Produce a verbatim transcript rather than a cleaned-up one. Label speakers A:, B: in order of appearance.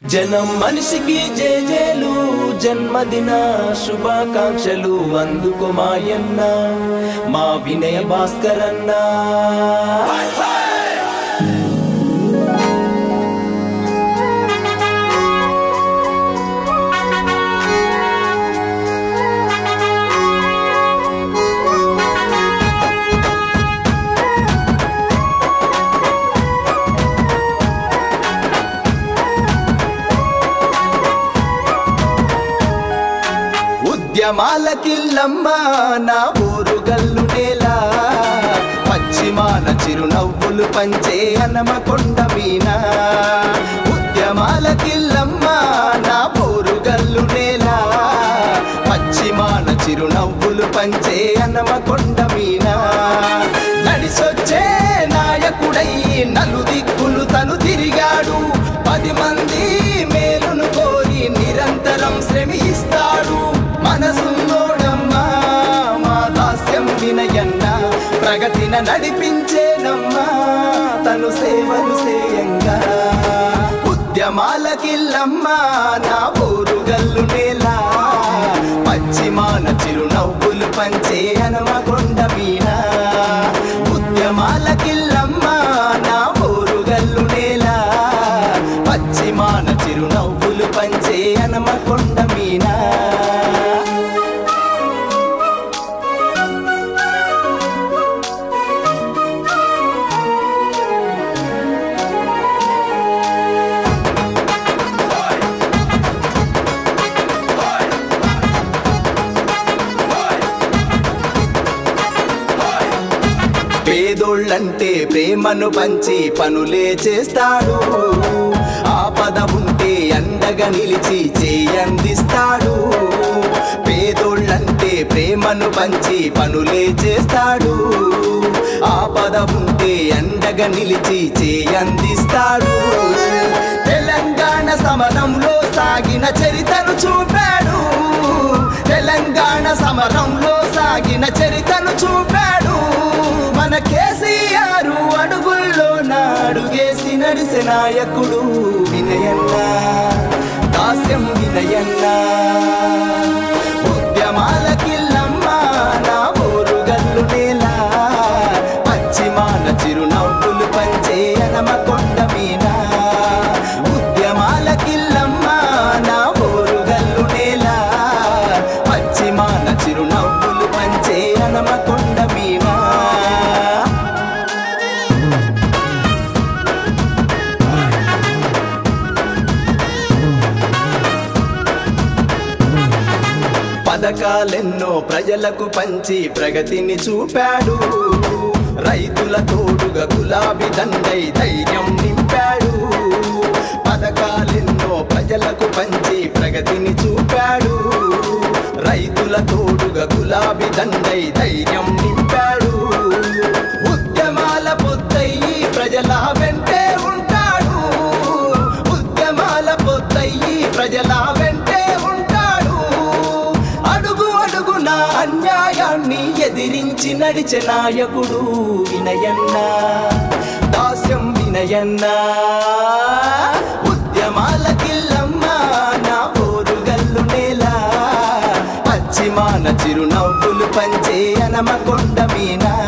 A: జనం మనిషికి జేజేలు జన్మదిన శుభాకాంక్షలు అందుకో మాయన్న మా వినయ భాస్కరన్న ఉద్యమాలకిల్లమ్మ నా ఊరుగల్లు నేల పశ్చిమాన చిరునవ్వులు పంచే హనుమకొండ మీన ఉద్యమాలకిల్లమ్మ నా ఊరుగల్లు నేల పశ్చిమాన చిరునవ్వులు పంచే హనుమకొండ మీన నడిసొచ్చే నాయకుడై నలుదిక్కులు తను తిరిగాడు పది మంది మేలును కోరి నిరంతరం శ్రమిస్తాడు మనసున్నోడమ్మా మా దాస్యం వినయన్న ప్రగతిన నడిపించేనమ్మా తను సేవలు సేయంగా ఉద్యమాలకిల్లమ్మా నా ఊరుగల్లు నేల పశ్చిమాన చిరునవ్వులు పంచే హనుమకొండ మీన ఉద్యమాలకిల్లమ్మా నా ఊరుగల్లు నేల పశ్చిమాన చిరునవ్వులు పంచే హనుమకొండ మీన పేదోళ్ళంటే ప్రేమను పంచి పనులే చేస్తాడు ఆపద ఉంటే అండగా నిలిచి చేయందిస్తాడు పేదోళ్ళంటే ప్రేమను పంచి పనులే చేస్తాడు ఆపద ఉంటే అండగా నిలిచి చేయందిస్తాడు తెలంగాణ సమరంలో సాగిన చరితను చూపాడు తెలంగాణ సమరంలో సాగిన చరితను చూపాడు మన కేసీఆర్ అడుగుల్లో నాడుగేసి నడిసే నాయకుడు వినయన్న దాస్యం వినయన్న ఉద్యమాలకిల్లమ్మ నా ఊరుగల్లు నేల పశ్చిమాన చిరునవ్వులు పంచే హనుమకొండ మీన ఉద్యమాలకిల్లమ్మ నా ఊరుగల్లు నేల పశ్చిమాన చిరునవ్వులు పంచే హనుమకొండ మీన పథకాలెన్నో ప్రజలకు పంచి ప్రగతిని చూపాడు రైతుల తోడుగా గులాబీ దండై ధైర్యం నింపాడు పథకాలెన్నో ప్రజలకు పంచి ప్రగతిని చూపాడు రైతుల తోడుగా గులాబీ దండై ధైర్యం నింపాడు ఉద్యమాల పొద్దయ్యి ప్రజల వెంటే ఉంటాడు ఉద్యమాల పొద్దయ్యి ప్రజల వెంటే అన్యాయాన్ని ఎదిరించి నడిచే నాయకుడు వినయన్న దాస్యం వినయన్న ఉద్యమాలకిల్లమ్మ నా ఊరుగల్లు నేల పశ్చిమాన చిరునవ్వులు పంచే హనుమకొండ మీన